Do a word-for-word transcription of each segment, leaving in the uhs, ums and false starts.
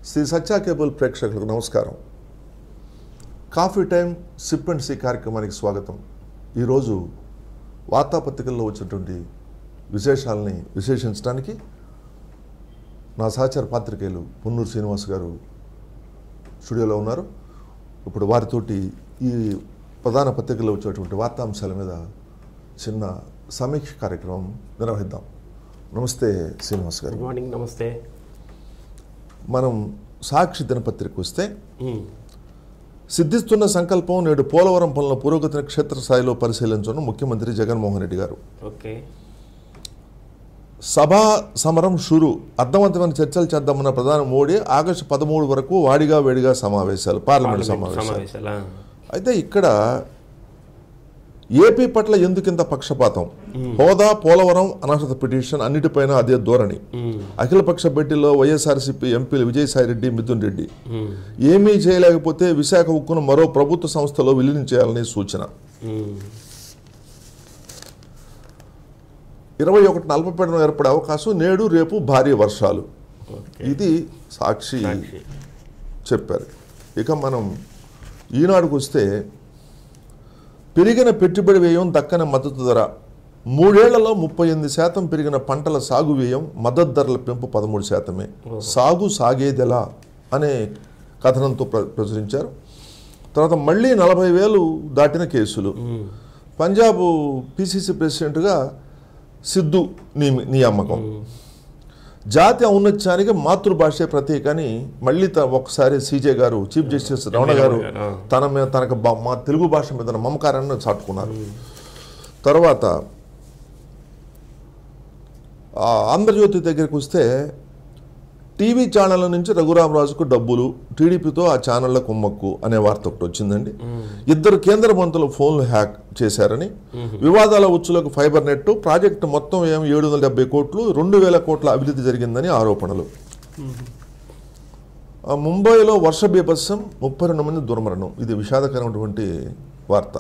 Srisatya cable ప్రేక్షకులకు నమస్కారం. Coffee time sip and see కార్యక్రమానికి స్వాగతం. ఈరోజు వార్తాపత్రికల్లో వచ్చినటువంటి విశేషాలని విశ్లేషించడానికి నా సహచర పాత్రికేయులు పున్నూరు శ్రీనివాస్ గారు స్టూడియోలో ఉన్నారు. ఇప్పుడు వారితోటి ఈ ప్రధాన పత్రికల్లో వచ్చేటువంటి వార్తాంశాల మీద చిన్న సమీక్ష కార్యక్రమం నిర్వహిద్దాం. నమస్తే శ్రీనివాస్ గారు. Good morning. నమస్తే. మనం సాక్షి దినపత్రిక వస్తే సిద్ధిస్తున్న సంకల్పం నేడు పోలవరం పనుల పురోగతిని క్షేత్రస్థాయిలో పరిశీలించడం ముఖ్యమంత్రి జగన్మోహన్ రెడ్డి గారు. ఓకే. సభా సమరం షురు అర్థవంతమైన చర్చలు చేద్దామన్న ప్రధాని మోడీ ఆగస్టు పదమూడు వరకు వాడిగా వేడిగా సమావేశాలు పార్లమెంట్ సమావేశాలు. అయితే ఇక్కడ ఏపీ పట్ల ఎందుకింత పక్షపాతం? హోదా, పోలవరం, అనర్హత పిటిషన్ అన్నిటిపైన అదే ధోరణి. అఖిలపక్ష భేటీలో వైఎస్ఆర్సీపీ ఎంపీలు విజయసాయిరెడ్డి, మిథున్ రెడ్డి ఏమీ చేయలేకపోతే విశాఖ ఉక్కును మరో ప్రభుత్వ సంస్థలో విలీనం చేయాలని సూచన. ఇరవై ఒకటి నల్పపీడనం ఏర్పడే అవకాశం, నేడు రేపు భారీ వర్షాలు. ఇది సాక్షి చెప్పారు. ఇక మనం ఈనాడుకు వస్తే పెరిగిన పెట్టుబడి వ్యయం, దక్కని మద్దతు ధర. మూడేళ్లలో ముప్పై ఎనిమిది శాతం పెరిగిన పంటల సాగు వ్యయం, మద్దతు ధరల పెంపు పదమూడు శాతమే. సాగు సాగేదెలా అనే కథనంతో ప్ర ప్రచురించారు. తర్వాత మళ్ళీ నలభై వేలు దాటిన కేసులు. పంజాబ్ పిసిసి ప్రెసిడెంట్గా సిద్ధు నియమి నియామకం. జాతి ఔన్నత్యానికి మాతృభాషే ప్రతీక అని మళ్ళీ ఒకసారి సీజే గారు, చీఫ్ జస్టిస్ రమణ గారు తన మీద తనకు మా తెలుగు భాష మీద మమకారాన్ని చాటుకున్నారు. తర్వాత ఆంధ్రజ్యోతి దగ్గరికి వస్తే టీవీ ఛానళ్ళ నుంచి రఘురామరాజుకు డబ్బులు, టీడీపీతో ఆ ఛానళ్ల కుమ్మక్కు అనే వార్త ఒకటి వచ్చిందండి. ఇద్దరు కేంద్ర మంత్రులు ఫోన్లు హ్యాక్ చేశారని, వివాదాల ఉచ్చులకు ఫైబర్ నెట్ ప్రాజెక్టు మొత్తం ఏమి ఏడు వందల డెబ్బై కోట్లు రెండు వేల కోట్ల అభివృద్ధి జరిగిందని ఆరోపణలు. ముంబైలో వర్ష బీభత్సం, ముప్పై రెండు మంది దుర్మరణం. ఇది విషాదకరమైనటువంటి వార్త.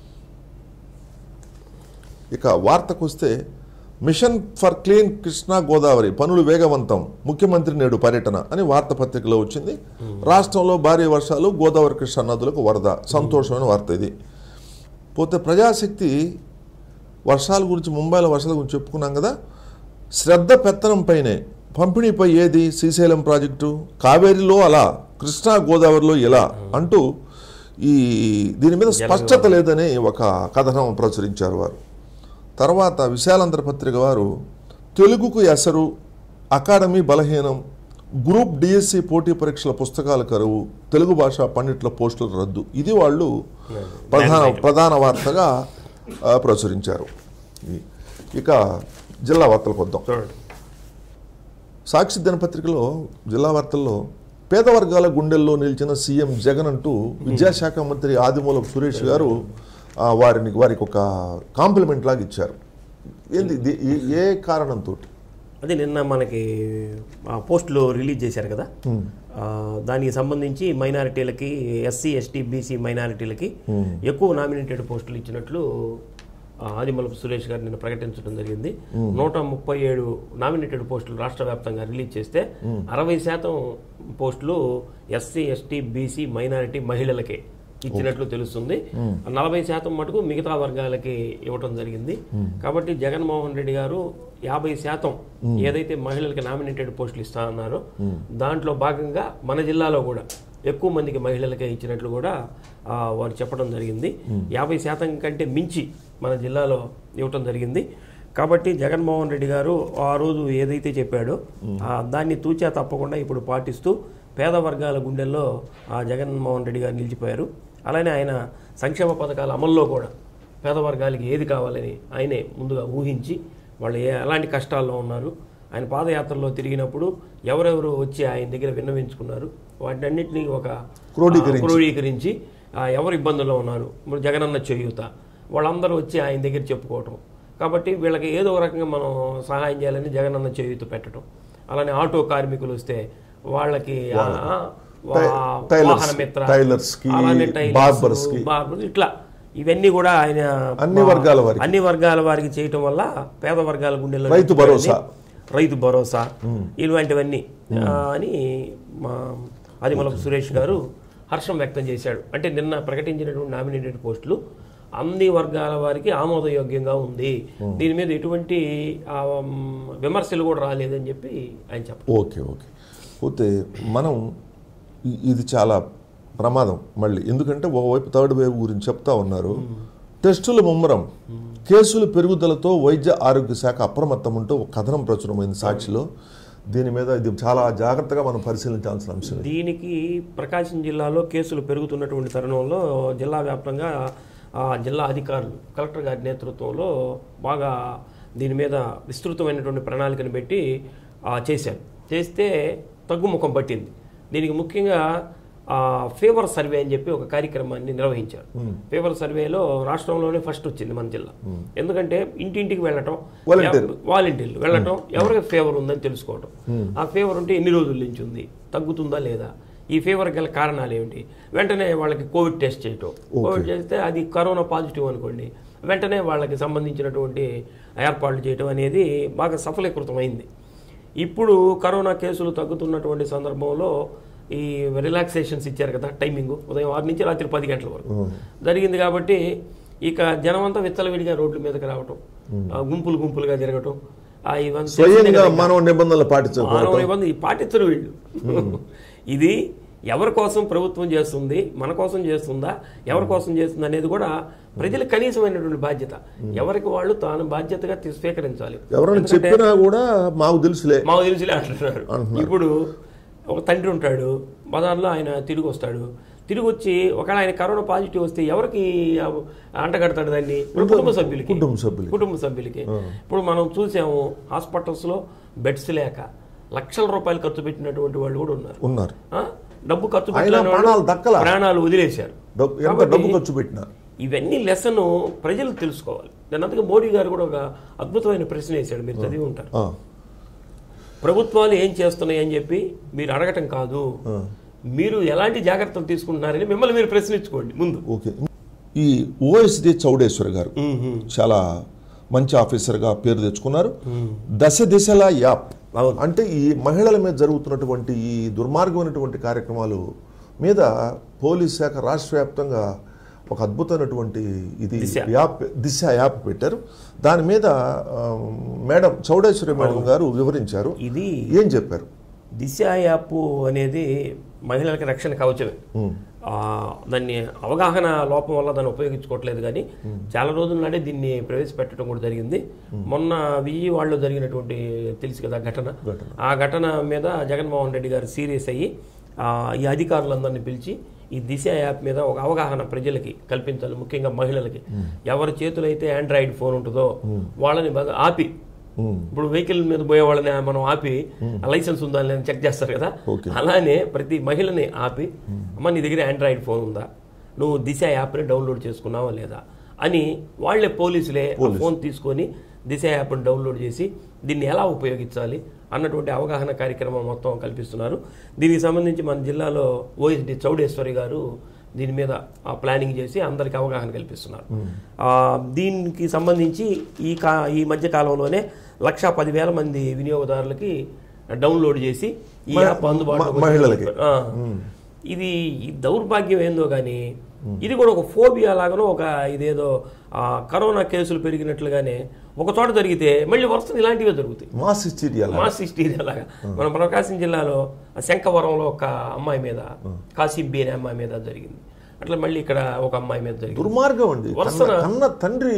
ఇక వార్తకు వస్తే mission for clean Krishna Godavari పనులు వేగవంతం, ముఖ్యమంత్రి నేడు పర్యటన అని వార్తాపత్రికలో వచ్చింది. రాష్ట్రంలో భారీ వర్షాలు, గోదావరి కృష్ణా నదులకు వరద. సంతోషమైన వార్త ఇది. పోతే ప్రజాశక్తి వర్షాల గురించి, ముంబైలో వర్షాల గురించి చెప్పుకున్నాం కదా. శ్రద్ధ పెత్తనంపైనే, పంపిణీపై ఏది? శ్రీశైలం ప్రాజెక్టు, కావేరీలో అలా, కృష్ణా గోదావరిలో ఇలా అంటూ ఈ దీని మీద స్పష్టత లేదని ఒక కథనం ప్రచురించారు వారు. తర్వాత విశాలాంధ్ర పత్రిక వారు తెలుగుకు ఎసరు, అకాడమీ బలహీనం, గ్రూప్ డిఎస్సి పోటీ పరీక్షల పుస్తకాల కరువు, తెలుగు భాష పండిట్ల పోస్టుల రద్దు. ఇది వాళ్ళు ప్రధాన ప్రధాన వార్తగా ప్రచురించారు. ఇక జిల్లా వార్తలకు వద్దాం. సాక్షి దినపత్రికలో జిల్లా వార్తల్లో పేద వర్గాల గుండెల్లో నిలిచిన సీఎం జగన్ అంటూ విద్యాశాఖ మంత్రి ఆదిమూలపు సురేష్ గారు వారిని వారికి ఒక కాంప్లిమెంట్ లాగా ఇచ్చారు. ఏంది ఏ కారణంతో? అదే నిన్న మనకి పోస్టులు రిలీజ్ చేశారు కదా, దానికి సంబంధించి మైనారిటీలకి, ఎస్సీ ఎస్టీ బీసీ మైనారిటీలకి ఎక్కువ నామినేటెడ్ పోస్టులు ఇచ్చినట్లు ఆదిమూలపు సురేష్ గారు నిన్న ప్రకటించడం జరిగింది. నూట ముప్పై ఏడు నామినేటెడ్ పోస్టులు రాష్ట్ర వ్యాప్తంగా రిలీజ్ చేస్తే అరవై శాతం పోస్టులు ఎస్సీ ఎస్టీ బీసీ మైనారిటీ మహిళలకే ఇచ్చినట్లు తెలుస్తుంది. నలభై శాతం మటుకు మిగతా వర్గాలకి ఇవ్వటం జరిగింది. కాబట్టి జగన్మోహన్ రెడ్డి గారు యాభై శాతం ఏదైతే మహిళలకి నామినేటెడ్ పోస్టులు ఇస్తా అన్నారో దాంట్లో భాగంగా మన జిల్లాలో కూడా ఎక్కువ మందికి మహిళలకే ఇచ్చినట్లు కూడా వారు చెప్పడం జరిగింది. యాభై శాతం కంటే మించి మన జిల్లాలో ఇవ్వటం జరిగింది. కాబట్టి జగన్మోహన్ రెడ్డి గారు ఆ రోజు ఏదైతే చెప్పాడో దాన్ని తూచా తప్పకుండా ఇప్పుడు పాటిస్తూ పేద వర్గాల గుండెల్లో ఆ జగన్మోహన్ రెడ్డి గారు నిలిచిపోయారు. అలానే ఆయన సంక్షేమ పథకాల అమల్లో కూడా పేద వర్గాలకి ఏది కావాలని ఆయనే ముందుగా ఊహించి వాళ్ళు ఏ ఎలాంటి కష్టాల్లో ఉన్నారు, ఆయన పాదయాత్రలో తిరిగినప్పుడు ఎవరెవరు వచ్చి ఆయన దగ్గర విన్నవించుకున్నారు, వాటినన్నింటినీ ఒక క్రోడీకరించి ఎవరు ఇబ్బందుల్లో ఉన్నారు, జగనన్న చేయూత, వాళ్ళందరూ వచ్చి ఆయన దగ్గర చెప్పుకోవటం. కాబట్టి వీళ్ళకి ఏదో ఒక రకంగా మనం సహాయం చేయాలని జగనన్న చేయూత పెట్టడం. అలానే ఆటో కార్మికులు వస్తే వాళ్ళకి వాహన మిత్ర, ఇట్లా ఇవన్నీ కూడా ఆయన అన్ని వర్గాల వారికి అన్ని వర్గాల వారికి చేయటం వల్ల పేద వర్గాల గుండెల్లో రైతు భరోసా రైతు భరోసా ఇలాంటివన్నీ అని మా ఆదిమూలపు సురేష్ గారు హర్షం వ్యక్తం చేశాడు. అంటే నిన్న ప్రకటించినటువంటి నామినేటెడ్ పోస్టులు అన్ని వర్గాల వారికి ఆమోదయోగ్యంగా ఉంది, దీని మీద ఎటువంటి విమర్శలు కూడా రాలేదని చెప్పి ఆయన చెప్పారు. ఓకే ఓకే పోతే మనం ఇది చాలా ప్రమాదం మళ్ళీ, ఎందుకంటే ఒకవైపు థర్డ్ వేవ్ గురించి చెప్తా ఉన్నారు. టెస్టుల ముమ్మరం, కేసుల పెరుగుదలతో వైద్య ఆరోగ్య శాఖ అప్రమత్తం ఉంటూ ఒక కథనం ప్రచురమైంది సాక్షిలో. దీని మీద ఇది చాలా జాగ్రత్తగా మనం పరిశీలించాల్సిన అంశం. దీనికి ప్రకాశం జిల్లాలో కేసులు పెరుగుతున్నటువంటి తరుణంలో జిల్లా వ్యాప్తంగా జిల్లా అధికారులు కలెక్టర్ గారి నేతృత్వంలో బాగా దీని మీద విస్తృతమైనటువంటి ప్రణాళికను పెట్టి చేశారు. చేస్తే తగ్గుముఖం పట్టింది. దీనికి ముఖ్యంగా ఫీవర్ సర్వే అని చెప్పి ఒక కార్యక్రమాన్ని నిర్వహించారు. ఫీవర్ సర్వేలో రాష్ట్రంలోనే ఫస్ట్ వచ్చింది మన జిల్లా. ఎందుకంటే ఇంటింటికి వెళ్ళటం, వాలంటీర్లు వెళ్ళటం, ఎవరికి ఫీవర్ ఉందని తెలుసుకోవటం, ఆ ఫీవర్ ఉంటే ఎన్ని రోజుల నుంచి ఉంది, తగ్గుతుందా లేదా, ఈ ఫీవర్ గల కారణాలు ఏమిటి, వెంటనే వాళ్ళకి కోవిడ్ టెస్ట్ చేయటం. కోవిడ్ చేస్తే అది కరోనా పాజిటివ్ అనుకోండి, వెంటనే వాళ్ళకి సంబంధించినటువంటి ఏర్పాట్లు చేయటం అనేది బాగా సఫలీకృతమైంది. ఇప్పుడు కరోనా కేసులు తగ్గుతున్నటువంటి సందర్భంలో ఈ రిలాక్సేషన్స్ ఇచ్చారు కదా, టైమింగ్ ఉదయం ఆరు నుంచి రాత్రి పది గంటల వరకు జరిగింది. కాబట్టి ఇక జనం అంతా విచ్చలవిడిగా రోడ్ల మీదకి రావటం, గుంపులు గుంపులుగా జరగటం, మానవ నిబంధనలు పాటించరు పాటించరు వీళ్ళు. ఇది ఎవరి కోసం ప్రభుత్వం చేస్తుంది, మన కోసం చేస్తుందా, ఎవరి కోసం చేస్తుంది అనేది కూడా ప్రజలకు కనీసమైనటువంటి బాధ్యత. ఎవరికి వాళ్ళు తాను బాధ్యతగా స్వీకరించాలి. ఎవరైనా చెప్పినా కూడా మాకు తెలుసులే మాకు తెలుసులే అంటున్నారు. ఇప్పుడు ఒక తండ్రి ఉంటాడు, బజార్లో ఆయన తిరిగి వస్తాడు, తిరిగి వచ్చి ఒకవేళ ఆయన కరోనా పాజిటివ్ వస్తే ఎవరికి అంటగడతాడు దాన్ని? కుటుంబ సభ్యులకి కుటుంబ సభ్యులకి ఇప్పుడు మనం చూసాము, హాస్పిటల్స్లో బెడ్స్ లేక లక్షల రూపాయలు ఖర్చు పెట్టినటువంటి వాళ్ళు కూడా ఉన్నారు ఉన్నారు డబ్బు ఖర్చు పెట్టిన ప్రాణాలు వదిలేశారు. ఇవన్నీ లెసన్ ప్రజలు తెలుసుకోవాలి. దాని అంతగా మోడీ గారు కూడా ఒక అద్భుతమైన ప్రశ్న వేశాడు, మీరు చదివి ఉంటారు. ప్రభుత్వాలు ఏం చేస్తున్నాయి అని చెప్పి మీరు అడగటం కాదు, మీరు ఎలాంటి జాగ్రత్తలు తీసుకుంటున్నారని మిమ్మల్ని మీరు ప్రశ్నించుకోండి ముందు. ఓకే, ఈ ఓఎస్డి చౌడేశ్వర్ గారు చాలా మంచి ఆఫీసర్గా పేరు తెచ్చుకున్నారు. దశ దిశల యాప్ అంటే ఈ మహిళల మీద జరుగుతున్నటువంటి ఈ దుర్మార్గమైనటువంటి కార్యక్రమాలు మీద పోలీస్ శాఖ రాష్ట్ర వ్యాప్తంగా ఒక అద్భుతమైనటువంటి ఇది యాప్ దిశ యాప్ పెట్టారు. దాని మీద మేడం చౌడేశ్వరి మేడం గారు వివరించారు. ఇది ఏం చెప్పారు? దిశ యాప్ అనేది మహిళలకి రక్షణ కవచమే. దాన్ని అవగాహన లోపం వల్ల దాన్ని ఉపయోగించుకోవట్లేదు, కానీ చాలా రోజుల నాడే దీన్ని ప్రవేశపెట్టడం కూడా జరిగింది. మొన్న విజయవాడలో జరిగినటువంటి తెలుసు కదా ఘటన, ఆ ఘటన మీద జగన్మోహన్ రెడ్డి గారు సీరియస్ అయ్యి ఈ అధికారులందరినీ పిలిచి ఈ దిశ యాప్ మీద ఒక అవగాహన ప్రజలకి కల్పించాలి, ముఖ్యంగా మహిళలకి. ఎవరి చేతులు అయితే ఆండ్రాయిడ్ ఫోన్ ఉంటుందో వాళ్ళని బాగా ఆపి, ఇప్పుడు వెహికల్ మీద పోయే వాళ్ళని మనం ఆపి లైసెన్స్ ఉందా అని చెక్ చేస్తారు కదా, అలానే ప్రతి మహిళని ఆపి, అమ్మ నీ దగ్గర ఆండ్రాయిడ్ ఫోన్ ఉందా, నువ్వు దిశ యాప్ని డౌన్లోడ్ చేసుకున్నావా లేదా అని వాళ్ళే పోలీసులే ఫోన్ తీసుకొని దిశ యాప్ని డౌన్లోడ్ చేసి దీన్ని ఎలా ఉపయోగించాలి అన్నటువంటి అవగాహన కార్యక్రమం మొత్తం కల్పిస్తున్నారు. దీనికి సంబంధించి మన జిల్లాలో ఓఎస్డి చౌడేశ్వరి గారు దీని మీద ప్లానింగ్ చేసి అందరికి అవగాహన కల్పిస్తున్నారు. దీనికి సంబంధించి ఈ కా ఈ మధ్య కాలంలోనే లక్షా పదివేల మంది వినియోగదారులకి డౌన్లోడ్ చేసి ఈ యాప్ అందుబాటులో. ఇది దౌర్భాగ్యం ఏందో కానీ ఇది కూడా ఒక ఫోబియా లాగానో, ఒక ఇదేదో కరోనా కేసులు పెరిగినట్లుగానే ఒక చోట జరిగితే మళ్ళీ వరుస ఇలాంటివే జరుగుతాయి. మాస్ హిస్టీరియా మాస్ హిస్టీరియా లాగా మన ప్రకాశం జిల్లాలో శంఖవరంలో ఒక అమ్మాయి మీద, కాసిబ్బి అనే అమ్మాయి మీద జరిగింది. అట్లా మళ్ళీ ఇక్కడ ఒక అమ్మాయి మీద జరిగింది. దుర్మార్గం అండి. కన్న తండ్రి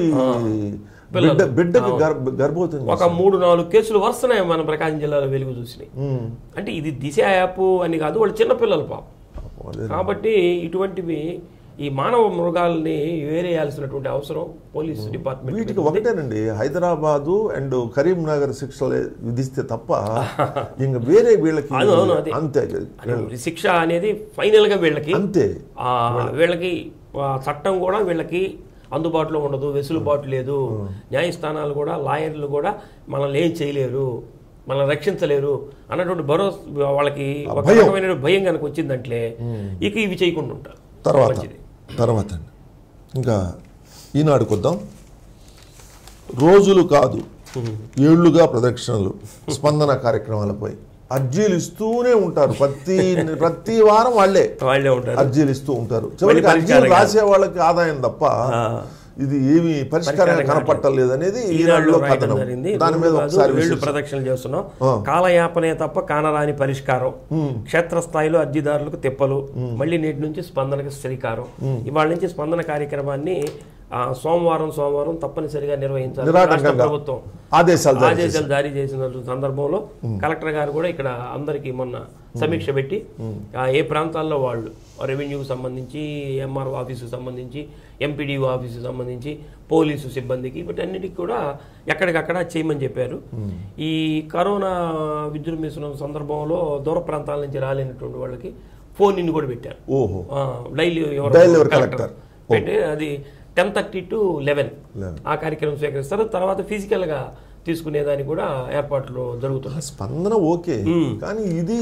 బిడ్డకి గర్భవతి ఒక మూడు నాలుగు కేసులు వరుసనే మన ప్రకాశం జిల్లాలో వెలుగు చూసినాయి. అంటే ఇది దిశ యాప్ అని కాదు, వాళ్ళు చిన్నపిల్లలు పాపం. కాబట్టి ఇటువంటివి ఈ మానవ మృగాల్ని వేరేయాల్సినటువంటి అవసరం పోలీస్ డిపార్ట్మెంట్. వీటికి ఒకటేనండి, హైదరాబాదు అండ్ కరీంనగర్ శిక్షలు విధిస్తే తప్ప ఇంకా వేరే వీళ్ళకి అంతే. శిక్ష అనేది ఫైనల్ గా వీళ్ళకి అంతే. వీళ్ళకి చట్టం కూడా వీళ్ళకి అందుబాటులో ఉండదు, వెసులుబాటు లేదు. న్యాయస్థానాలు కూడా, లాయర్లు కూడా మనల్ని ఏం చేయలేరు, మనల్ని రక్షించలేరు అన్నటువంటి భరోసా వాళ్ళకి ఒక రకమైన భయం కనుక వచ్చిందంటే ఇక ఇవి చేయకుండా ఉంటారు. తర్వాత తర్వాత ఇంకా ఈనాడుకొద్దాం. రోజులు కాదు ఏళ్లుగా ప్రదక్షిణలు, స్పందన కార్యక్రమాలపై అర్జీలు ఇస్తూనే ఉంటారు. ప్రతి ప్రతి వారం వాళ్ళే వాళ్ళే ఉంటారు అర్జీలు ఇస్తూ ఉంటారు. చివరికి అర్జీలు రాసే వాళ్ళకి ఆదాయం తప్ప ఇది ఏమి పరిష్కారం కనపట్టలేదు అనేది ఈనాడులో కథనం. దాని మీద ఒకసారి వేళ్ళు ప్రదక్షిణలు చేస్తున్నాం. కాలయాపనే తప్ప కానరాని పరిష్కారం, క్షేత్రస్థాయిలో అర్జీదారులకు తిప్పలు, మళ్ళీ నేటి నుంచి స్పందనకు శ్రీకారం. ఇవాళ నుంచి స్పందన కార్యక్రమాన్ని సోమవారం సోమవారం తప్పనిసరిగా నిర్వహించాలి. రాష్ట్ర ప్రభుత్వం ఆదేశాలు ఆదేశాలు జారీ చేసిన సందర్భంలో కలెక్టర్ గారు కూడా ఇక్కడ అందరికీ మొన్న సమీక్ష పెట్టి ఏ ప్రాంతాల్లో వాళ్ళు రెవెన్యూకి సంబంధించి, ఎంఆర్ఓ ఆఫీసుకు సంబంధించి, ఎంపీడీఓ ఆఫీసుకు సంబంధించి, పోలీసు సిబ్బందికి వీటన్నిటికి కూడా ఎక్కడికక్కడ చేయమని చెప్పారు. ఈ కరోనా విజృంభిస్తున్న సందర్భంలో దూర ప్రాంతాల నుంచి రాలేనటువంటి వాళ్ళకి ఫోన్ ఇన్ కూడా పెట్టారు. ఓహో డైలీ కలెక్టర్ పెట్టి అది టెన్ థర్టీ టు లెవెన్ ఆ కార్యక్రమం స్వీకరిస్తారు. తర్వాత ఫిజికల్ గా తీసుకునేదానికి కూడా ఏర్పాట్లు జరుగుతున్నాయి. స్పందన ఓకే, కానీ ఇది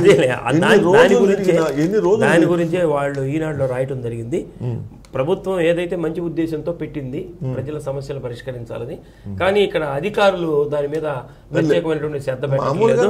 దాని గురించే వాళ్ళు ఈనాడులో రాయటం జరిగింది. ప్రభుత్వం ఏదైతే మంచి ఉద్దేశంతో పెట్టింది ప్రజల సమస్యలు పరిష్కరించాలని, కానీ ఇక్కడ అధికారులు దాని మీద ప్రత్యేకమైనటువంటి శ్రద్ధ పెట్టలేదు.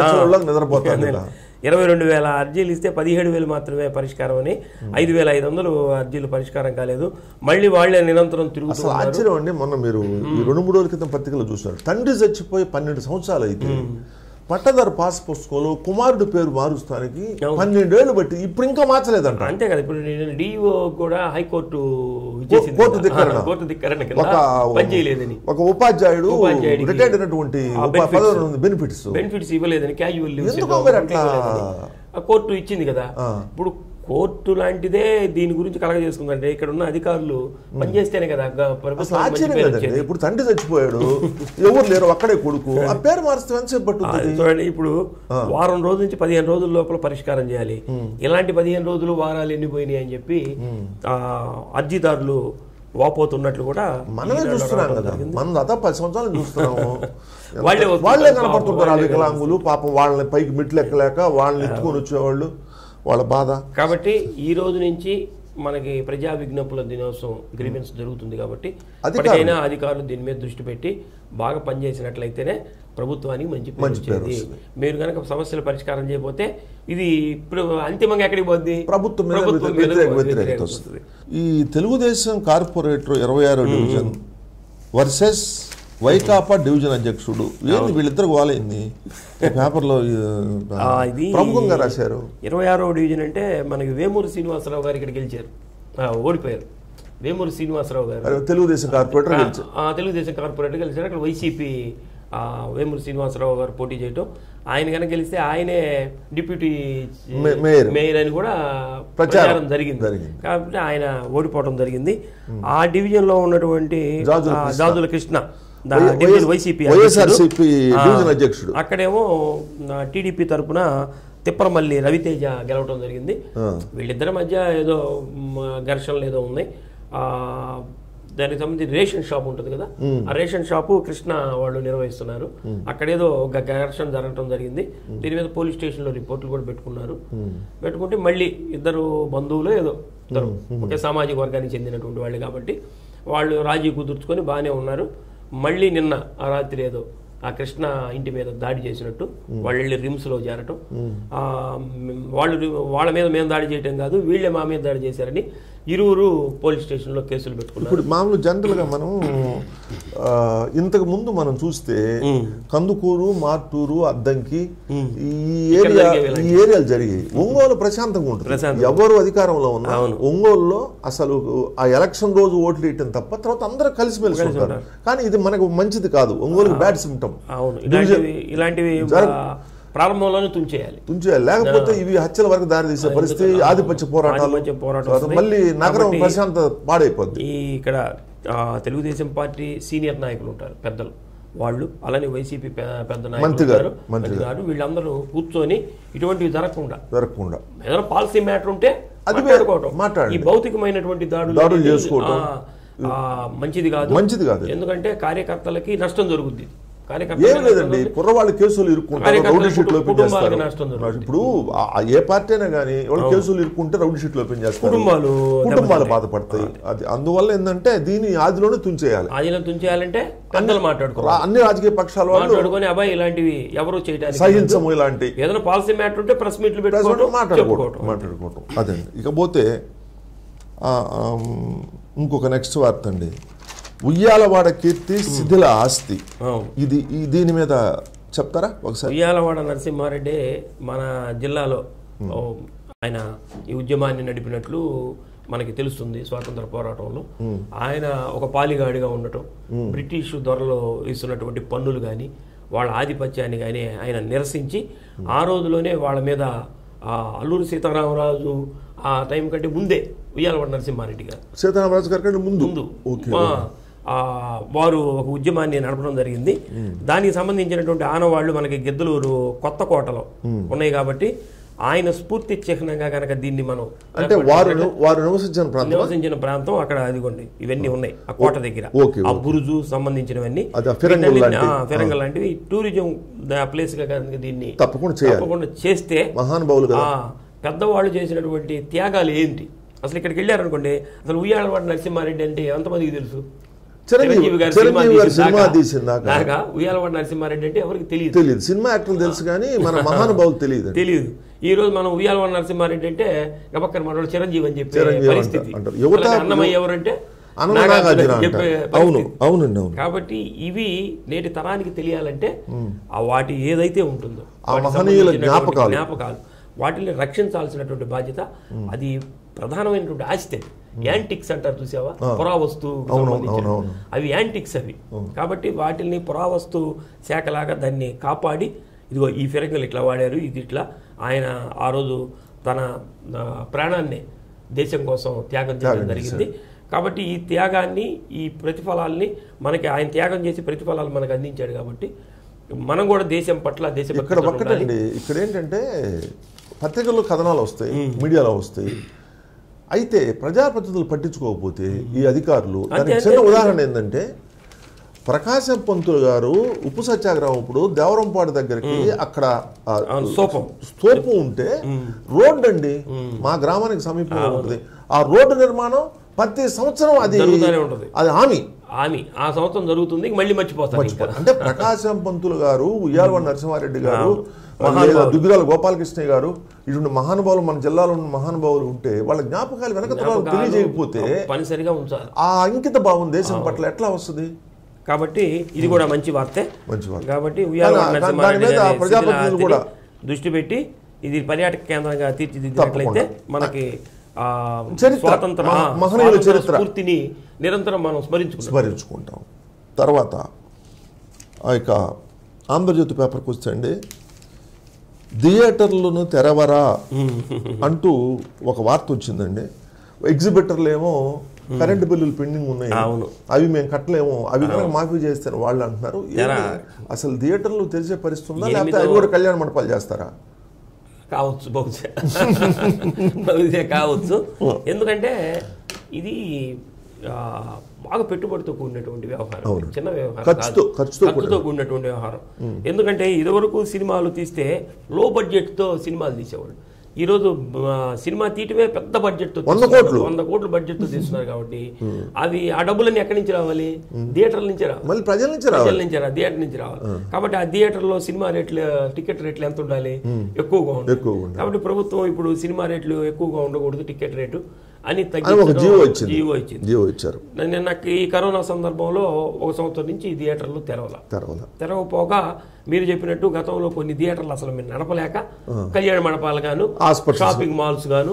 ఇరవై రెండు వేల అర్జీలు ఇస్తే పదిహేడు వేలు మాత్రమే పరిష్కారం అని, ఐదు వేల ఐదు వందలు అర్జీలు పరిష్కారం కాలేదు. మళ్ళీ వాళ్ళే నిరంతరం తిరుగుతున్నారు. ఆశ్చర్యం అండి. మొన్న మీరు రెండు మూడు రోజుల క్రితం పత్రికలో చూసారు, తండ్రి చచ్చిపోయి పన్నెండు సంవత్సరాలు అయితే పట్టదారు పాస్ పుస్తకంలో కుమారుడు పేరు మారుస్తానికి పన్నెండేళ్లు బట్టి ఇప్పుడు ఇంకా మార్చలేదంట. అంతే కదా. ఇప్పుడు నేను డిఓ కూడా హైకోర్టు కోర్టు ధిక్కరణ కోర్టు ధిక్కరణ పనిచేయలేదని, ఒక ఉపాధ్యాయుడు రిటైర్డ్ అయినటువంటి బెనిఫిట్స్ బెనిఫిట్స్ ఇవ్వలేదని, క్యాజువల్ లీవ్ అట్లా కోర్టు ఇచ్చింది కదా. ఇప్పుడు కోర్టు లాంటిదే దీని గురించి కలగజేసుకుందంటే ఇక్కడ ఉన్న అధికారులు పనిచేస్తేనే కదా ప్రభుత్వం. ఇప్పుడు తండ్రి చచ్చిపోయాడు, ఎవరు లేరు, అక్కడే కొడుకు, ఆ పేరు మారిస్తే ఎంతసేపు పట్టుతుంది చూడండి. ఇప్పుడు వారం రోజుల నుంచి పదిహేను రోజుల లోపల పరిష్కారం చేయాలి. ఇలాంటి పదిహేను రోజులు వారాలు ఎన్నిపోయినాయి అని చెప్పి ఆ అర్జీదారులు వాపోతున్నట్లు కూడా మనమే చూస్తున్నాం కదా. మనం దాదాపు పది సంవత్సరాలు చూస్తున్నాము. వాళ్ళే వాళ్ళే కనపడుతుంటారు ఆ వికలాంగులు. పాపం వాళ్ళని పైకి మెట్లు ఎక్కలేక వాళ్ళని ఎత్తుకొని వచ్చేవాళ్ళు, వాళ్ళ బాధ. కాబట్టి ఈ రోజు నుంచి మనకి ప్రజా విజ్ఞప్తుల దినోత్సవం గ్రీవెన్స్ జరుగుతుంది. కాబట్టి ఇప్పటికైనా అధికారులు దీని మీద దృష్టి పెట్టి బాగా పనిచేసినట్లయితేనే ప్రభుత్వానికి మంచి పేరు వచ్చేది. మీరు కనుక సమస్యలు పరిష్కారం చేయకపోతే ఇది ఇప్పుడు అంతిమంగా ఎక్కడికి పోద్ది? ప్రభుత్వం వ్యతిరేకత వస్తుంది. ఈ తెలుగుదేశం కార్పొరేటర్ ఇరవై ఆరో డివిజన్ వర్సెస్ వైకాపా డివిజన్ అధ్యక్షుడు ఏంది వీళ్ళిద్దరు గోలైంది పేపర్లో ప్రముఖంగా రాశారు. ఇరవై ఆరో డివిజన్ అంటే మనకి వేమూరి శ్రీనివాసరావు గారు ఇక్కడ గెలిచారు, ఓడిపోయారు. వేమూరి శ్రీనివాసరావు గారు తెలుగుదేశం కార్పొరేటర్ గెలిచారు. తెలుగుదేశం కార్పొరేటర్ గెలిచారు. అక్కడ వైసీపీ వేమూరి శ్రీనివాసరావు గారు పోటీ చేయటం, ఆయన కనుక గెలిస్తే ఆయనే డిప్యూటీ మేయర్ అని కూడా ప్రచారం జరిగింది. కాబట్టి ఆయన ఓడిపోవడం జరిగింది. ఆ డివిజన్ లో ఉన్నటువంటి జాజుల కృష్ణ వైసీపీ అధ్యక్షుడు, అక్కడేమో టీడీపీ తరఫున తిప్పరమల్లి రవితేజ గెలవడం జరిగింది. వీళ్ళిద్దరి మధ్య ఏదో ఘర్షణలు ఏదో ఉన్నాయి. దానికి సంబంధించి రేషన్ షాప్ ఉంటుంది కదా, ఆ రేషన్ షాపు కృష్ణ వాళ్ళు నిర్వహిస్తున్నారు. అక్కడేదో ఘర్షణ జరగడం జరిగింది. దీని మీద పోలీస్ స్టేషన్ లో రిపోర్టులు కూడా పెట్టుకున్నారు. పెట్టుకుంటే మళ్ళీ ఇద్దరు బంధువులు ఏదో ఇద్దరు ఒకే సామాజిక వర్గానికి చెందినటువంటి వాళ్ళు కాబట్టి వాళ్ళు రాజీ కుదుర్చుకొని బాగానే ఉన్నారు. మళ్ళీ నిన్న ఆ రాత్రి ఏదో ఆ కృష్ణ ఇంటి మీద దాడి చేసినట్టు వాళ్ళు వెళ్ళి రిమ్స్ లో చేరటం, వాళ్ళు వాళ్ళ మీద మేము దాడి చేయటం కాదు వీళ్ళే మా మీద దాడి చేశారని ఇరువురు పోలీస్ స్టేషన్ లో కేసులు పెట్టుకున్నారు. ఇప్పుడు మామూలు జనరల్ గా మనం ఇంతకు ముందు మనం చూస్తే కందుకూరు, మార్టూరు, అద్దంకి ఈ ఏరియా ఈ ఏరియాలు జరిగాయి. ఒంగోలు ప్రశాంతంగా ఉంటుంది, ఎవరు అధికారంలో ఉన్నా ఒంగోలులో అసలు ఆ ఎలక్షన్ రోజు ఓట్లు వేయటం తప్ప తర్వాత అందరూ కలిసిమెలిసి ఉంటారు. కానీ ఇది మనకు మంచిది కాదు, ఒంగోలుకి బ్యాడ్ సిమ్టమ్. ఇలాంటివి ప్రారంభంలోనే తుంచేయాలి తుంచేయాలి లేకపోతే ఇవి హత్యల వరకు దారి తీసే పరిస్థితి, ఆధిపత్య పోరాటాలు, మళ్ళీ నగరం ప్రశాంత పాడైపోద్ది. ఇక్కడ తెలుగుదేశం పార్టీ సీనియర్ నాయకులు ఉంటారు, పెద్దలు, వాళ్ళు అలానే వైసీపీ పెద్ద నాయకులు గారు వీళ్ళందరూ కూర్చొని ఇటువంటివి జరగకుండా జరగకుండా ఏదైనా పాలసీ మ్యాటర్ ఉంటే అది మాట్లాడుకోవటం, ఈ భౌతికమైనటువంటి దాడులు చేసుకోవటం మంచిది కాదు మంచిది కాదు ఎందుకంటే కార్యకర్తలకి నష్టం జరుగుద్ది. ఏం లేదండి, కుర్రవాళ్ళు కేసులు ఇరుక్కుంటారు, రౌడీ షీట్లు ఓపెన్ చేస్తారు. ఇప్పుడు ఏ పార్టీ అయినా కానీ వాళ్ళు కేసులు ఇరుక్కుంటే రౌడీ షీట్లు ఓపెన్ చేస్తారు, కుటుంబాలు కుటుంబాలు బాధపడతాయి. అది అందువల్ల ఏంటంటే దీన్ని ఆదిలోనే తుంచేయాలి. ఆదిలో తుంచేయాలంటే అందరూ మాట్లాడుకో, అన్ని రాజకీయ పక్షాల వాళ్ళు మాట్లాడుకొని అబ్బాయి ఇలాంటివి ఎవరు చేయడానికి సహించము, ఇలాంటి ఏదైనా పాలసీ మ్యాటర్ ఉంటే ప్రెస్ మీట్లు పెట్టుకోవడం మాట్లాడుకోవడం మాట్లాడుకోవడం అదండి. ఇకపోతే ఇంకొక నెక్స్ట్ వార్త అండి, ఉయ్యాలవాడ కీర్తి శిథిల ఆస్తి. ఇది దీని మీద చెప్తారా ఒకసారి? ఉయ్యాలవాడ నరసింహారెడ్డి మన జిల్లాలో ఆయన ఈ ఉద్యమాన్ని నడిపినట్లు మనకి తెలుస్తుంది. స్వాతంత్ర పోరాటంలో ఆయన ఒక పాలిగాడిగా ఉండటం, బ్రిటిష్ దొరలు ఇస్తున్నటువంటి పన్నులు కానీ వాళ్ళ ఆధిపత్యాన్ని కానీ ఆయన నిరసించి ఆ రోజులోనే వాళ్ళ మీద అల్లూరి సీతారామరాజు ఆ టైం కంటే ముందే ఉయ్యాలవాడ నరసింహారెడ్డి గారు సీతారామరాజు గారి కంటే ముందు ముందు వారు ఒక ఉద్యమాన్ని నడపడం జరిగింది. దానికి సంబంధించినటువంటి ఆనవాళ్లు మనకి గిద్దలూరు కొత్త కోటలో ఉన్నాయి కాబట్టి ఆయన స్ఫూర్తి చిహ్నంగా కనుక దీన్ని మనం అంటే వారు వారు నివసించిన ప్రాంతం నివసించిన ప్రాంతం అక్కడ అదిగోండి ఇవన్నీ ఉన్నాయి ఆ కోట దగ్గర. ఆ బురుజు సంబంధించినవన్నీ ఫిరంగల్ లాంటివి టూరిజం ప్లేస్ గా కనుక దీన్ని తప్పకుండా చేస్తే మహానుభావులు పెద్దవాళ్ళు చేసినటువంటి త్యాగాలు ఏంటి, అసలు ఇక్కడికి వెళ్ళారనుకోండి, అసలు ఉయ్యాలవాడ నరసింహారెడ్డి అంటే ఎంతమందికి తెలుసు? చిరంజీవి గారు సినిమా తీసిందాకా ఉయ్యాలవాడ నరసింహారెడ్డి అంటే ఎవరికి తెలియదు. తెలియదు, సినిమా యాక్టర్లు తెలుసు కానీ మన మహానుభావులు తెలియదు తెలియదు. ఈ రోజు మనం ఉయ్యాలవాడ నరసింహారెడ్డి అంటే గబక్కన మన చిరంజీవి అని చెప్పే పరిస్థితి. అన్నమయ్య ఎవరంటే కాబట్టి ఇవి నేటి తరానికి తెలియాలంటే ఆ వాటి ఏదైతే ఉంటుందో జ్ఞాపకాలు వాటిని రక్షించాల్సినటువంటి బాధ్యత, అది ప్రధానమైనటువంటి ఆస్తి. యాంటిక్స్ అంటారు చూసావా, పురావస్తు అవి యాంటిక్స్ అవి. కాబట్టి వాటిని పురావస్తు శాఖలాగా దాన్ని కాపాడి, ఇదిగో ఈ ఫిరంగులు ఇట్లా వాడారు, ఇది ఇట్లా ఆయన ఆ రోజు తన ప్రాణాన్ని దేశం కోసం త్యాగం చేయడం జరిగింది. కాబట్టి ఈ త్యాగాన్ని ఈ ప్రతిఫలాల్ని మనకి ఆయన త్యాగం చేసి ప్రతిఫలాలు మనకు అందించాడు. కాబట్టి మనం కూడా దేశం పట్ల దేశ ఇక్కడ ఒక్కటండి, ఇక్కడ ఏంటంటే పత్రికల్లో కథనాలు వస్తాయి, మీడియాలో వస్తాయి, అయితే ప్రజాప్రతినిధులు పట్టించుకోకపోతే ఈ అధికారులు. దానికి చిన్న ఉదాహరణ ఏంటంటే ప్రకాశం పంతులు గారు ఉప్పు సత్యాగ్రహం ఇప్పుడు దేవరంపాడు దగ్గరికి అక్కడ స్తూపం ఉంటే రోడ్డు అండి మా గ్రామానికి సమీపంలో ఉంటుంది. ఆ రోడ్డు నిర్మాణం ప్రతి సంవత్సరం అది అది హామీ హామీ ఆ సంవత్సరం జరుగుతుంది, మళ్ళీ మర్చిపోతారు. అంటే ప్రకాశం పంతులు గారు, ఉయ్యాలవాడ నరసింహారెడ్డి గారు, దుగ్గిరాల గోపాలకృష్ణయ్య గారు, ఇటువంటి మహానుభావులు మన జిల్లాలో ఉన్న మహానుభావులు ఉంటే వాళ్ళ జ్ఞాపకాలు వెనక తెలియజేయకపోతే పనిసరిగా ఉంచాలి. ఆ అంకిత భావం దేశం పట్ల ఎట్లా వస్తుంది? కాబట్టి ఇది కూడా మంచి వార్తే. మంచి వార్త. కాబట్టి ప్రజాప్రతినిధులు కూడా దృష్టి పెట్టి ఇది పర్యాటక కేంద్రంగా తీర్చిదిద్దినట్లయితే మనకి స్వాతంత్ర మహనీయుల చరిత్ర స్ఫూర్తిని నిరంతరం మనం స్మరించుకుంటాం స్మరించుకుంటాం తర్వాత ఇక ఆంధ్రజ్యోతి పేపర్కి వచ్చండి, థియేటర్లను తెరవరా అంటూ ఒక వార్త వచ్చిందండి. ఎగ్జిబిటర్లు ఏమో కరెంటు బిల్లులు పెండింగ్ ఉన్నాయి, అవి మేము కట్టలేము, అవి కనుక మాఫీ చేస్తారు వాళ్ళు అంటున్నారు. అసలు థియేటర్లు తెరిచే పరిస్థితి ఉందా, లేకపోతే అవి కూడా కళ్యాణ మండపాలు చేస్తారా? కావచ్చు, బహుశా బహుశా కావచ్చు. ఎందుకంటే ఇది బాగా పెట్టుబడితో కూడినటువంటి వ్యవహారం, చిన్న వ్యవహారం, ఖర్చుతో కూడినటువంటి వ్యవహారం. ఎందుకంటే ఇదివరకు సినిమాలు తీస్తే లో బడ్జెట్తో సినిమాలు తీసేవాళ్ళు. ఈరోజు సినిమా తీయటమే పెద్ద బడ్జెట్తో వంద కోట్లు వంద కోట్ల బడ్జెట్తో తీస్తున్నారు. కాబట్టి అవి ఆ డబ్బులన్నీ ఎక్కడి నుంచి రావాలి? థియేటర్ల నుంచి రావాలి, ప్రజల నుంచి ప్రజల నుంచి రావాలి, థియేటర్ నుంచి రావాలి. కాబట్టి ఆ థియేటర్లో సినిమా రేట్లు, టికెట్ రేట్లు ఎంత ఉండాలి? ఎక్కువగా ఉండాలి. కాబట్టి ప్రభుత్వం ఇప్పుడు సినిమా రేట్లు ఎక్కువగా ఉండకూడదు, టికెట్ రేటు అని తగ్గించి జీవో ఇచ్చారు. నిన్న ఈ కరోనా సందర్భంలో ఒక సంవత్సరం నుంచి ఈ థియేటర్లు తెరవల తెరవపోగా మీరు చెప్పినట్టు గతంలో కొన్ని థియేటర్లు అసలు మీరు నడపలేక కళ్యాణ మండపాలు గాను, షాపింగ్ మాల్స్ గాను,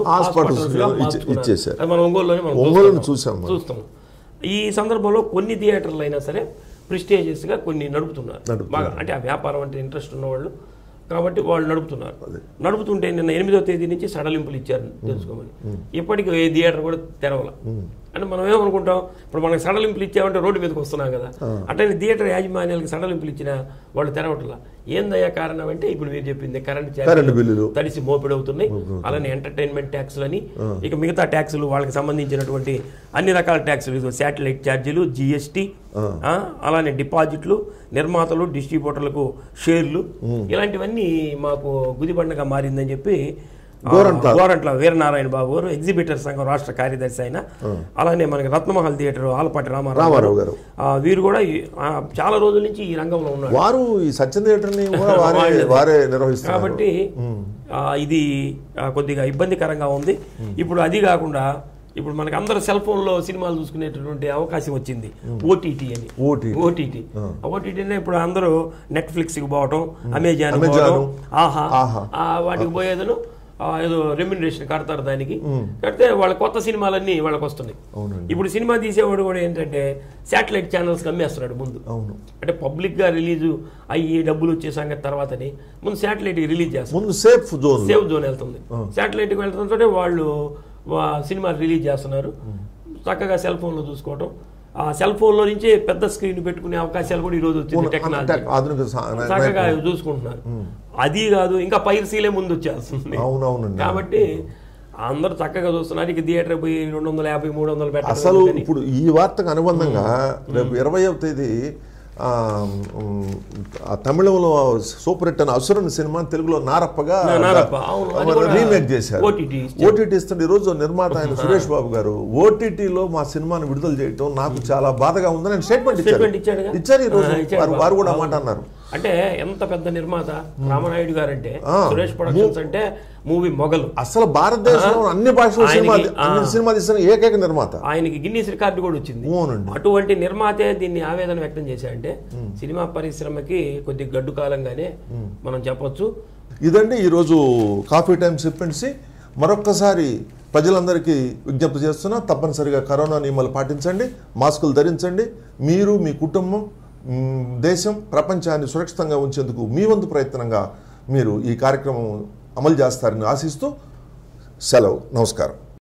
మనం ఒంగోలులోనే మనం చూస్తాం. ఈ సందర్భంలో కొన్ని థియేటర్లు అయినా సరే ప్రిస్టేజియస్ గా కొన్ని నడుపుతున్నారు బాగా, అంటే ఆ వ్యాపారం అంటే ఇంట్రెస్ట్ ఉన్నవాళ్ళు కాబట్టి వాళ్ళు నడుపుతున్నారు. నడుపుతుంటే నిన్న ఎనిమిదో తేదీ నుంచి సడలింపులు ఇచ్చారు తెలుసుకోమని. ఇప్పటికీ ఏ థియేటర్ కూడా తెరవల. అంటే మనం ఏమనుకుంటాం, ఇప్పుడు మనకి సడలింపులు ఇచ్చామంటే రోడ్డు మీదకి వస్తున్నాం కదా, అంటే థియేటర్ యాజమాన్యాలకి సడలింపులు ఇచ్చిన వాళ్ళు తెరవట్లా. ఏందయ్యా కారణం అంటే ఇప్పుడు మీరు చెప్పింది కరెంట్ బిల్లులు తడిసి మోపిడి అవుతున్నాయి, అలానే ఎంటర్టైన్మెంట్ ట్యాక్సులు అని, ఇక మిగతా ట్యాక్సులు వాళ్ళకి సంబంధించినటువంటి అన్ని రకాల ట్యాక్సులు, శాటిలైట్ ఛార్జీలు, జిఎస్టీ, అలానే డిపాజిట్లు, నిర్మాతలు డిస్ట్రిబ్యూటర్లకు షేర్లు, ఇలాంటివన్నీ మాకు గుదిబండగా మారిందని చెప్పి గోరంట్ల వీరనారాయణ బాబు గారు ఎగ్జిబిటర్ సంఘం రాష్ట్ర కార్యదర్శి అయిన, అలానే మనకి రత్నమహల్ థియేటర్ ఆలపాటి రామారావు గారు, వీరు కూడా చాలా రోజుల నుంచి ఈ రంగంలో ఉన్నారు. వారు ఈ సత్యం థియేటర్ని వారే నిర్వహిస్తారు. కాబట్టి ఇది కొద్దిగా ఇబ్బందికరంగా ఉంది. ఇప్పుడు అది కాకుండా ఇప్పుడు మనకి అందరూ సెల్ ఫోన్ లో సినిమాలు చూసుకునేటటువంటి అవకాశం వచ్చింది, ఓటీటీ అని. ఓటీటీ ఓటీటీ ఇప్పుడు అందరూ నెట్ఫ్లిక్స్ కి పోవటం, అమెజాన్ పోవటం, ఆహా వాటికి పోయేదను ఏదో రెమ్యునరేషన్ కడతారు, దానికి కడితే వాళ్ళ కొత్త సినిమాలన్నీ వాళ్ళకి వస్తున్నాయి. ఇప్పుడు సినిమా తీసేవాడు కూడా ఏంటంటే శాటిలైట్ ఛానల్స్ అమ్మేస్తున్నాడు ముందు. అంటే పబ్లిక్ గా రిలీజ్ అయ్యి డబ్బులు వచ్చే సంగతి తర్వాతని ముందు శాటిలైట్ రిలీజ్ చేస్తారు, సేఫ్ జోన్ సేఫ్ జోన్ వెళ్తుంది. శాటిలైట్కి వెళ్తుంటే వాళ్ళు సినిమా రిలీజ్ చేస్తున్నారు, చక్కగా సెల్ ఫోన్ లో చూసుకోవటం. ఆ సెల్ ఫోన్ లో నుంచి పెద్ద స్క్రీన్ పెట్టుకునే అవకాశాలు కూడా ఈ రోజు వచ్చింది, టెక్నాలజీ చక్కగా చూసుకుంటున్నారు. అది కాదు, ఇంకా పైరసీలే ముందు వచ్చేస్తుంది. కాబట్టి అందరూ చక్కగా చూస్తున్నారు. ఇక థియేటర్ పోయి రెండు వందల యాభై మూడు వందలు పెట్టారు. అసలు ఇప్పుడు ఈ వార్తకు అనుబంధంగా రేపు ఇరవైవ తేదీ తమిళంలో సూపర్ హిట్ అనే అసురన్ సినిమా తెలుగులో నారప్పగా రీమేక్ చేశారు. ఓటీటీ ఇస్తుంటే ఈరోజు నిర్మాత ఆయన సురేష్ బాబు గారు ఓటీటీలో మా సినిమాను విడుదల చేయటం నాకు చాలా బాధగా ఉందని స్టేట్మెంట్ ఇచ్చారు. ఇచ్చారు ఈరోజు వారు కూడా మాట అన్నారు. అంటే ఎంత పెద్ద నిర్మాత రామనాయుడు గారు అంటే, సురేష్ ప్రొడక్షన్స్ అంటే మూవీ మొగలు, అసలు భారతదేశంలో అన్ని భాషలో సినిమా తీసిన ఏకైక నిర్మాత. ఆయనకి గిన్నీస్ రికార్డు కూడా వచ్చింది. అటువంటి నిర్మాతే దీన్ని ఆవేదన వ్యక్తం చేశారంటే సినిమా పరిశ్రమకి కొద్ది గడ్డు కాలంగానే మనం చెప్పొచ్చు. ఇదండి ఈరోజు కాఫీ టైమ్ సిప్పెన్సీ. మరొక్కసారి ప్రజలందరికీ విజ్ఞప్తి చేస్తున్నా, తప్పనిసరిగా కరోనా నియమాలు పాటించండి, మాస్కులు ధరించండి. మీరు, మీ కుటుంబం, దేశం, ప్రపంచాన్ని సురక్షితంగా ఉంచేందుకు మీ వంతు ప్రయత్నంగా మీరు ఈ కార్యక్రమం అమలు చేస్తారని ఆశిస్తూ సెలవు. నమస్కారం.